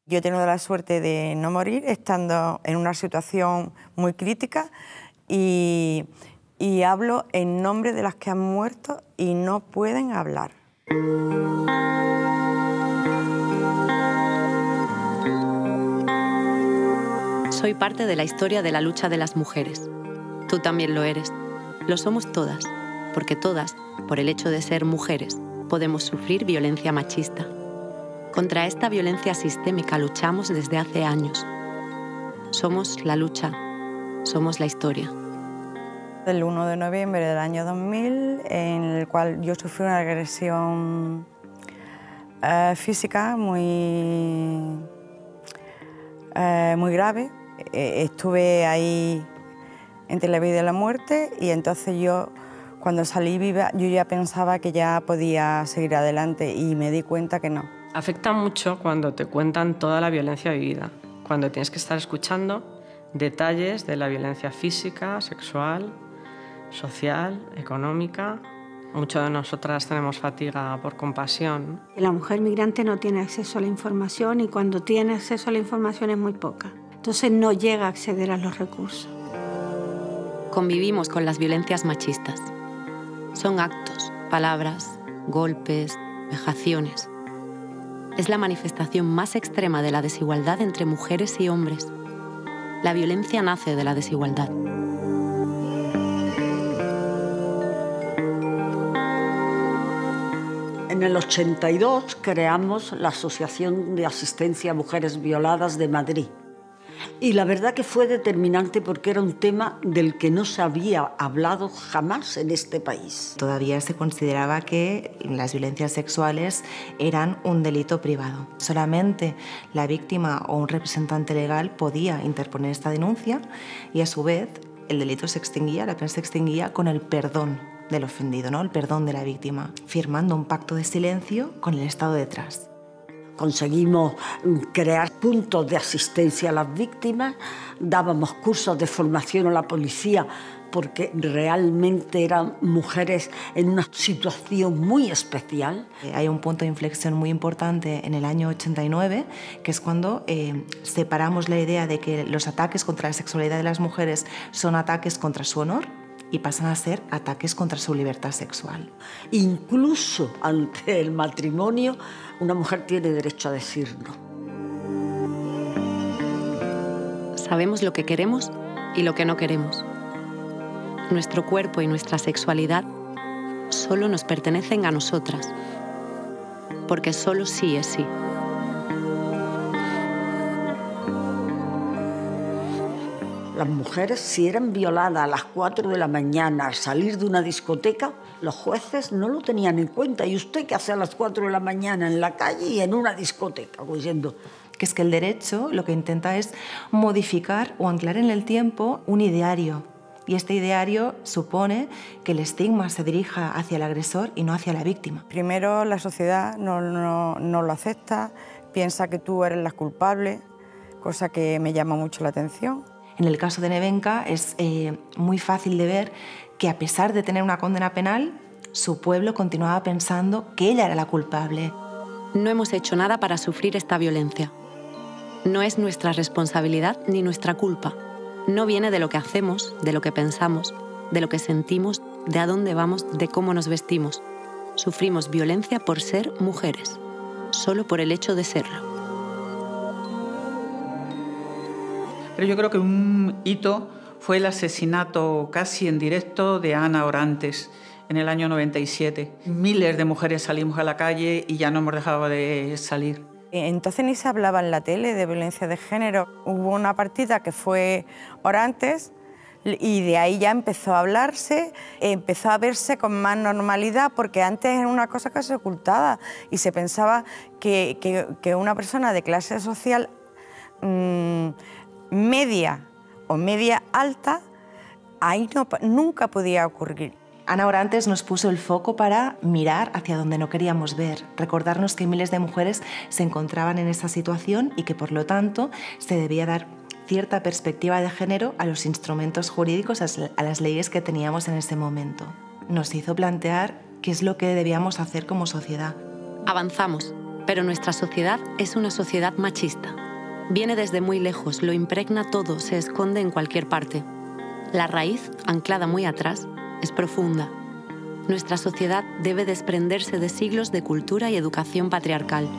Yo he tenido la suerte de no morir estando en una situación muy crítica y hablo en nombre de las que han muerto y no pueden hablar. Soy parte de la historia de la lucha de las mujeres. Tú también lo eres. Lo somos todas, porque todas, por el hecho de ser mujeres, podemos sufrir violencia machista. Contra esta violencia sistémica luchamos desde hace años. Somos la lucha, somos la historia. El 1 de noviembre del año 2000, en el cual yo sufrí una agresión física muy grave. Estuve ahí entre la vida y la muerte y entonces yo, cuando salí viva, yo ya pensaba que ya podía seguir adelante y me di cuenta que no. Afecta mucho cuando te cuentan toda la violencia vivida, cuando tienes que estar escuchando detalles de la violencia física, sexual, social, económica. Muchas de nosotras tenemos fatiga por compasión. La mujer migrante no tiene acceso a la información y cuando tiene acceso a la información es muy poca. Entonces no llega a acceder a los recursos. Convivimos con las violencias machistas. Son actos, palabras, golpes, vejaciones. Es la manifestación más extrema de la desigualdad entre mujeres y hombres. La violencia nace de la desigualdad. En el 82 creamos la Asociación de Asistencia a Mujeres Violadas de Madrid. Y la verdad que fue determinante porque era un tema del que no se había hablado jamás en este país. Todavía se consideraba que las violencias sexuales eran un delito privado. Solamente la víctima o un representante legal podía interponer esta denuncia y a su vez el delito se extinguía, la pena se extinguía con el perdón del ofendido, ¿no? El perdón de la víctima, firmando un pacto de silencio con el Estado detrás. Conseguimos crear puntos de asistencia a las víctimas, dábamos cursos de formación a la policía porque realmente eran mujeres en una situación muy especial. Hay un punto de inflexión muy importante en el año 89, que es cuando separamos la idea de que los ataques contra la sexualidad de las mujeres son ataques contra su honor y pasan a ser ataques contra su libertad sexual. Incluso ante el matrimonio, una mujer tiene derecho a decir no. Sabemos lo que queremos y lo que no queremos. Nuestro cuerpo y nuestra sexualidad solo nos pertenecen a nosotras, porque solo sí es sí. Las mujeres, si eran violadas a las 4 de la mañana al salir de una discoteca, los jueces no lo tenían en cuenta. ¿Y usted qué hace a las 4 de la mañana en la calle y en una discoteca? Diciendo que es que el derecho lo que intenta es modificar o anclar en el tiempo un ideario. Y este ideario supone que el estigma se dirija hacia el agresor y no hacia la víctima. Primero, la sociedad no lo acepta, piensa que tú eres la culpable, cosa que me llama mucho la atención. En el caso de Nevenka es muy fácil de ver que a pesar de tener una condena penal, su pueblo continuaba pensando que ella era la culpable. No hemos hecho nada para sufrir esta violencia. No es nuestra responsabilidad ni nuestra culpa. No viene de lo que hacemos, de lo que pensamos, de lo que sentimos, de a dónde vamos, de cómo nos vestimos. Sufrimos violencia por ser mujeres, solo por el hecho de serlo. Pero yo creo que un hito fue el asesinato casi en directo de Ana Orantes en el año 97. Miles de mujeres salimos a la calle y ya no hemos dejado de salir. Entonces ni se hablaba en la tele de violencia de género. Hubo una partida que fue Orantes y de ahí ya empezó a hablarse, empezó a verse con más normalidad porque antes era una cosa que se ocultaba y se pensaba que una persona de clase social media o media alta, ahí nunca podía ocurrir. Ana Orantes nos puso el foco para mirar hacia donde no queríamos ver, recordarnos que miles de mujeres se encontraban en esa situación y que por lo tanto se debía dar cierta perspectiva de género a los instrumentos jurídicos, a las leyes que teníamos en ese momento. Nos hizo plantear qué es lo que debíamos hacer como sociedad. Avanzamos, Pero nuestra sociedad es una sociedad machista. Viene desde muy lejos, lo impregna todo, se esconde en cualquier parte. La raíz, anclada muy atrás, es profunda. Nuestra sociedad debe desprenderse de siglos de cultura y educación patriarcal.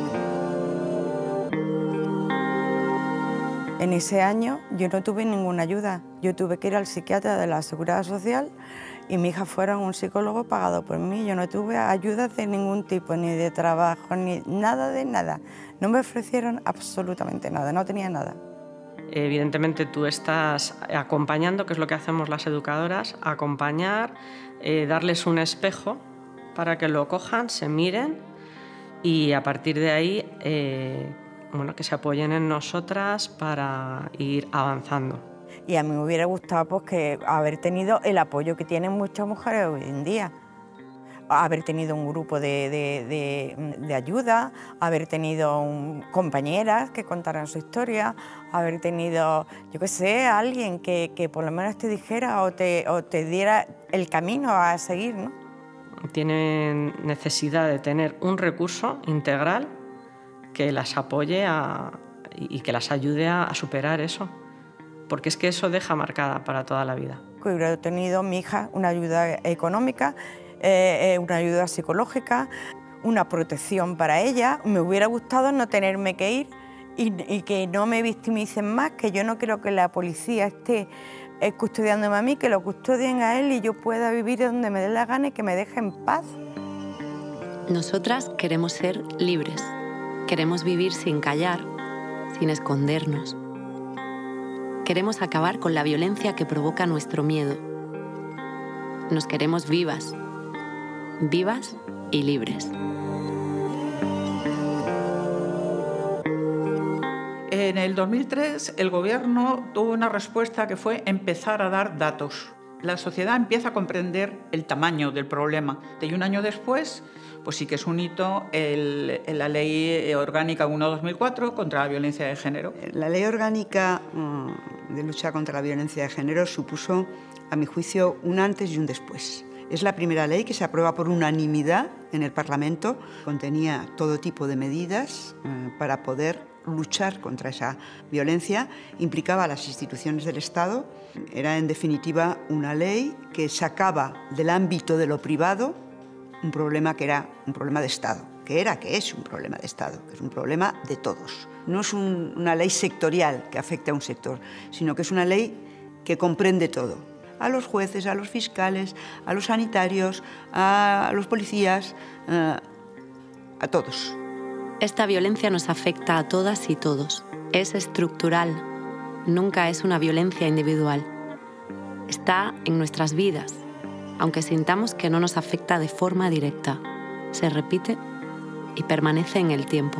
En ese año yo no tuve ninguna ayuda. Yo tuve que ir al psiquiatra de la Seguridad Social y mi hija fuera un psicólogo pagado por mí. Yo no tuve ayuda de ningún tipo, ni de trabajo, ni nada de nada. No me ofrecieron absolutamente nada, no tenía nada. Evidentemente tú estás acompañando, que es lo que hacemos las educadoras, acompañar, darles un espejo para que lo cojan, se miren y a partir de ahí que se apoyen en nosotras para ir avanzando. Y a mí me hubiera gustado pues, haber tenido el apoyo que tienen muchas mujeres hoy en día. Haber tenido un grupo de ayuda, haber tenido compañeras que contaran su historia, haber tenido, yo qué sé, alguien que por lo menos te dijera o te diera el camino a seguir, ¿no? Tienen necesidad de tener un recurso integral que las apoye y que las ayude a superar eso, porque es que eso deja marcada para toda la vida. Hubiera tenido mi hija una ayuda económica, una ayuda psicológica, una protección para ella. Me hubiera gustado no tenerme que ir y que no me victimicen más, que yo no quiero que la policía esté custodiándome a mí, que lo custodien a él y yo pueda vivir donde me dé la gana y que me deje en paz. Nosotras queremos ser libres, queremos vivir sin callar, sin escondernos. Queremos acabar con la violencia que provoca nuestro miedo. Nos queremos vivas, vivas y libres. En el 2003 el gobierno tuvo una respuesta que fue empezar a dar datos. La sociedad empieza a comprender el tamaño del problema. Y un año después, pues sí que es un hito la Ley Orgánica 1/2004 contra la violencia de género. La Ley Orgánica de lucha contra la violencia de género supuso, a mi juicio, un antes y un después. Es la primera ley que se aprueba por unanimidad en el Parlamento. Contenía todo tipo de medidas para poder luchar contra esa violencia. Implicaba a las instituciones del Estado. Era, en definitiva, una ley que sacaba del ámbito de lo privado un problema que era un problema de Estado, que es un problema de Estado, que es un problema de todos. No es una ley sectorial que afecte a un sector, sino que es una ley que comprende todo. A los jueces, a los fiscales, a los sanitarios, a los policías, a todos. Esta violencia nos afecta a todas y todos. Es estructural, nunca es una violencia individual. Está en nuestras vidas, aunque sintamos que no nos afecta de forma directa. Se repite y permanece en el tiempo.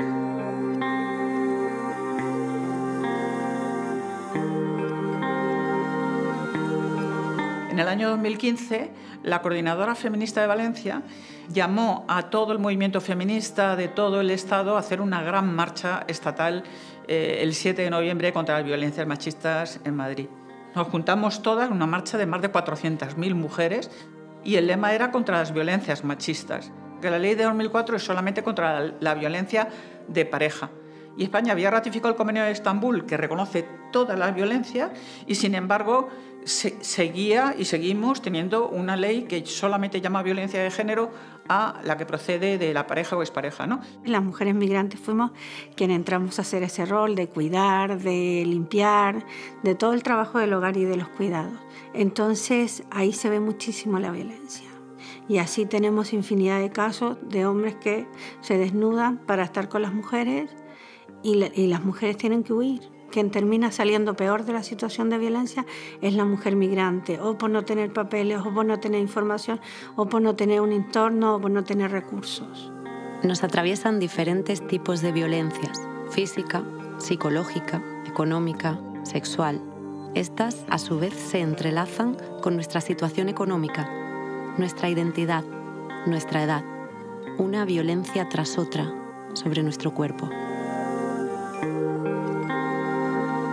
En el año 2015, la Coordinadora Feminista de Valencia llamó a todo el movimiento feminista de todo el Estado a hacer una gran marcha estatal el 7 de noviembre contra las violencias machistas en Madrid. Nos juntamos todas en una marcha de más de 400.000 mujeres y el lema era contra las violencias machistas, que la ley de 2004 es solamente contra la violencia de pareja. Y España había ratificado el Convenio de Estambul, que reconoce toda la violencia, y sin embargo seguía y seguimos teniendo una ley que solamente llama violencia de género a la que procede de la pareja o expareja, ¿no? Las mujeres migrantes fuimos quienes entramos a hacer ese rol de cuidar, de limpiar, de todo el trabajo del hogar y de los cuidados. Entonces ahí se ve muchísimo la violencia. Y así tenemos infinidad de casos de hombres que se desnudan para estar con las mujeres y las mujeres tienen que huir. Quien termina saliendo peor de la situación de violencia es la mujer migrante, o por no tener papeles, o por no tener información, o por no tener un entorno, o por no tener recursos. Nos atraviesan diferentes tipos de violencias: física, psicológica, económica, sexual. Estas, a su vez, se entrelazan con nuestra situación económica, nuestra identidad, nuestra edad. Una violencia tras otra sobre nuestro cuerpo.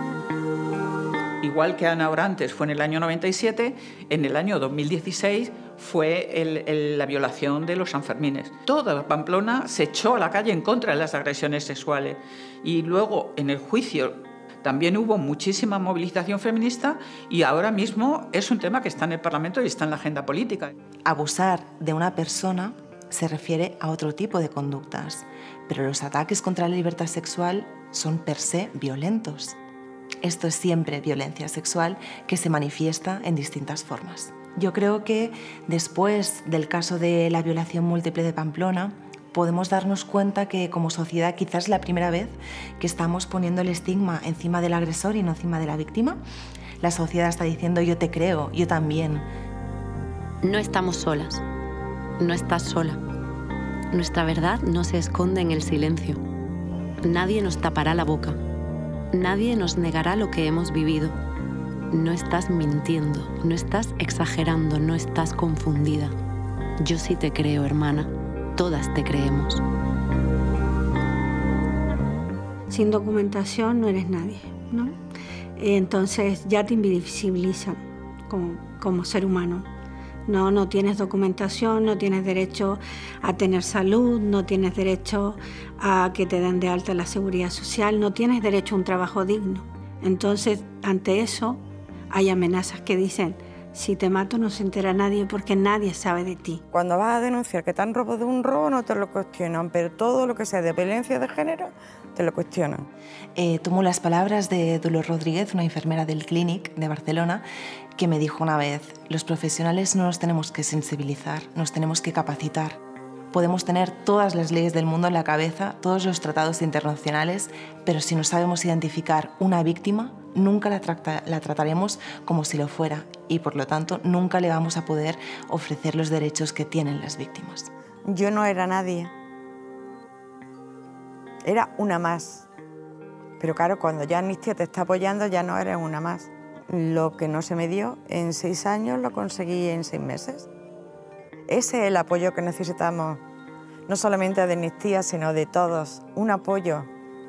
Igual que Ana Orantes fue en el año 97, en el año 2016 fue la violación de los Sanfermines. Toda Pamplona se echó a la calle en contra de las agresiones sexuales. Y luego, en el juicio, también hubo muchísima movilización feminista y ahora mismo es un tema que está en el Parlamento y está en la agenda política. Abusar de una persona se refiere a otro tipo de conductas, pero los ataques contra la libertad sexual son per se violentos. Esto es siempre violencia sexual que se manifiesta en distintas formas. Yo creo que después del caso de la violación múltiple de Pamplona, podemos darnos cuenta que como sociedad quizás es la primera vez que estamos poniendo el estigma encima del agresor y no encima de la víctima. La sociedad está diciendo yo te creo, yo también. No estamos solas. No estás sola. Nuestra verdad no se esconde en el silencio. Nadie nos tapará la boca. Nadie nos negará lo que hemos vivido. No estás mintiendo, no estás exagerando, no estás confundida. Yo sí te creo, hermana. Todas te creemos. Sin documentación no eres nadie, ¿no? Entonces ya te invisibilizan como ser humano. No tienes documentación, no tienes derecho a tener salud, no tienes derecho a que te den de alta la seguridad social, no tienes derecho a un trabajo digno. Entonces, ante eso, hay amenazas que dicen, si te mato no se entera nadie porque nadie sabe de ti. Cuando vas a denunciar que te han robado de un robo no te lo cuestionan, pero todo lo que sea de violencia de género te lo cuestionan. Tomo las palabras de Dolors Rodríguez, una enfermera del Clínic de Barcelona, que me dijo una vez, los profesionales no nos tenemos que sensibilizar, nos tenemos que capacitar. Podemos tener todas las leyes del mundo en la cabeza, todos los tratados internacionales, pero si no sabemos identificar una víctima, nunca la trataremos como si lo fuera y, por lo tanto, nunca le vamos a poder ofrecer los derechos que tienen las víctimas. Yo no era nadie. Era una más. Pero claro, cuando ya Amnistía te está apoyando, ya no eres una más. Lo que no se me dio en 6 años lo conseguí en 6 meses. Ese es el apoyo que necesitamos, no solamente de Amnistía, sino de todos. Un apoyo.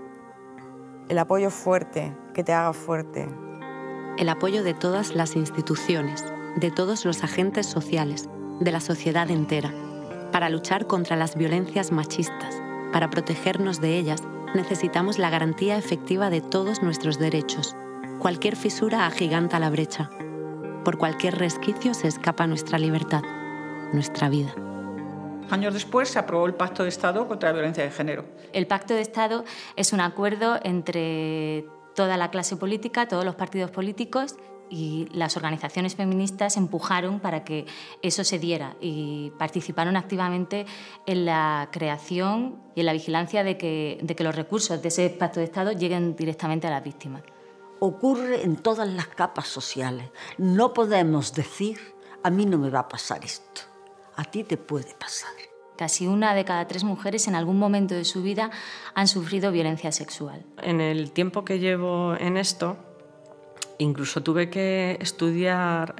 El apoyo fuerte, que te haga fuerte. El apoyo de todas las instituciones, de todos los agentes sociales, de la sociedad entera, para luchar contra las violencias machistas. Para protegernos de ellas, necesitamos la garantía efectiva de todos nuestros derechos. Cualquier fisura agiganta la brecha. Por cualquier resquicio se escapa nuestra libertad, nuestra vida. Años después se aprobó el Pacto de Estado contra la Violencia de Género. El Pacto de Estado es un acuerdo entre toda la clase política, todos los partidos políticos, y las organizaciones feministas empujaron para que eso se diera y participaron activamente en la creación y en la vigilancia de que los recursos de ese Pacto de Estado lleguen directamente a las víctimas. Ocurre en todas las capas sociales. No podemos decir, a mí no me va a pasar esto, a ti te puede pasar. Casi 1 de cada 3 mujeres en algún momento de su vida han sufrido violencia sexual. En el tiempo que llevo en esto, incluso tuve que estudiar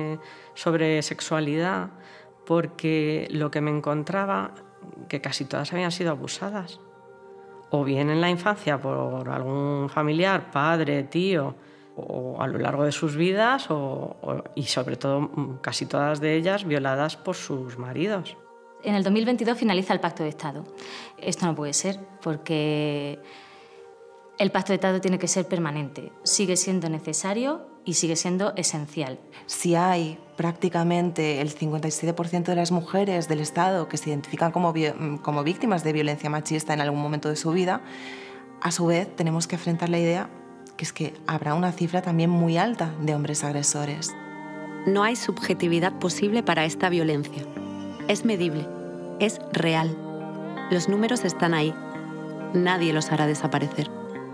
sobre sexualidad porque lo que me encontraba, que casi todas habían sido abusadas. O bien en la infancia por algún familiar, padre, tío, o a lo largo de sus vidas, y sobre todo casi todas de ellas violadas por sus maridos. En el 2022 finaliza el Pacto de Estado. Esto no puede ser, porque el Pacto de Estado tiene que ser permanente. Sigue siendo necesario y sigue siendo esencial. Si hay prácticamente el 57% de las mujeres del Estado que se identifican como víctimas de violencia machista en algún momento de su vida, a su vez tenemos que afrontar la idea que es que habrá una cifra también muy alta de hombres agresores. No hay subjetividad posible para esta violencia. Es medible, es real. Los números están ahí. Nadie los hará desaparecer.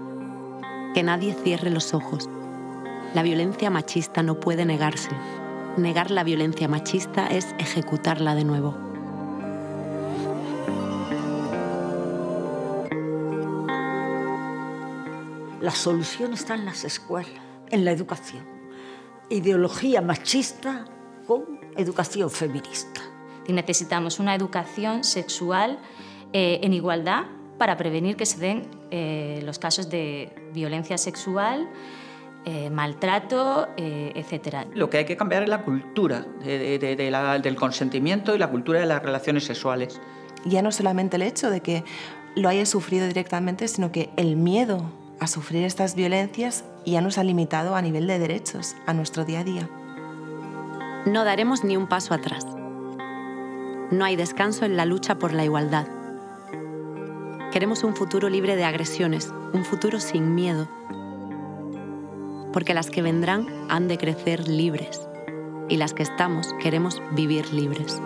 Que nadie cierre los ojos. La violencia machista no puede negarse. Negar la violencia machista es ejecutarla de nuevo. La solución está en las escuelas, en la educación. Ideología machista con educación feminista. Y necesitamos una educación sexual en igualdad para prevenir que se den los casos de violencia sexual maltrato, etc. Lo que hay que cambiar es la cultura del consentimiento y la cultura de las relaciones sexuales. Ya no solamente el hecho de que lo haya sufrido directamente, sino que el miedo a sufrir estas violencias ya nos ha limitado a nivel de derechos, a nuestro día a día. No daremos ni un paso atrás. No hay descanso en la lucha por la igualdad. Queremos un futuro libre de agresiones, un futuro sin miedo. Porque las que vendrán han de crecer libres. Y las que estamos queremos vivir libres.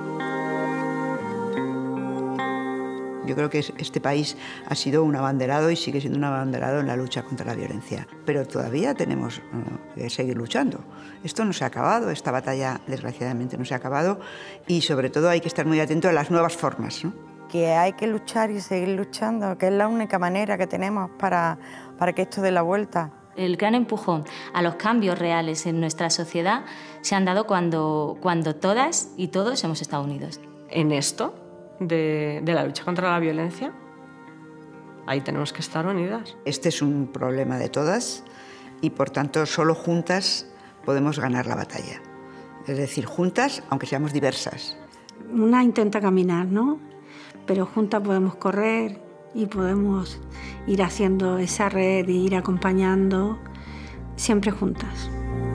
Yo creo que este país ha sido un abanderado y sigue siendo un abanderado en la lucha contra la violencia. Pero todavía tenemos que seguir luchando. Esto no se ha acabado, esta batalla desgraciadamente no se ha acabado y sobre todo hay que estar muy atento a las nuevas formas, ¿no? Que hay que luchar y seguir luchando, que es la única manera que tenemos para que esto dé la vuelta. El gran empujón a los cambios reales en nuestra sociedad se han dado cuando todas y todos hemos estado unidos. En esto de la lucha contra la violencia, ahí tenemos que estar unidas. Este es un problema de todas y por tanto solo juntas podemos ganar la batalla. Es decir, juntas aunque seamos diversas. Una intenta caminar, ¿no? Pero juntas podemos correr y podemos ir haciendo esa red e ir acompañando siempre juntas.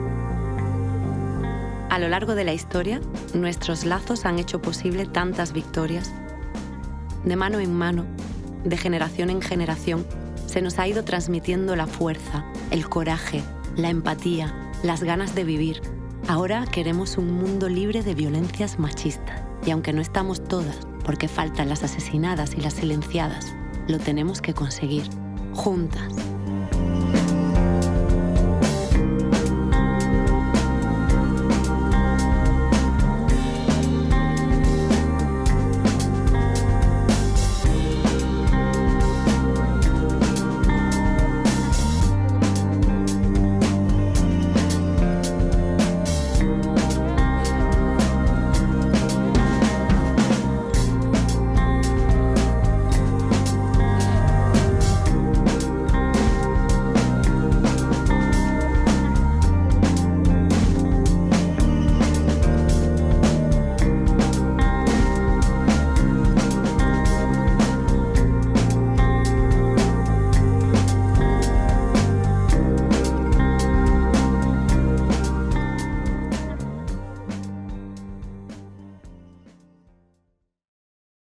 A lo largo de la historia, nuestros lazos han hecho posible tantas victorias. De mano en mano, de generación en generación, se nos ha ido transmitiendo la fuerza, el coraje, la empatía, las ganas de vivir. Ahora queremos un mundo libre de violencias machistas. Y aunque no estamos todas, porque faltan las asesinadas y las silenciadas, lo tenemos que conseguir, juntas.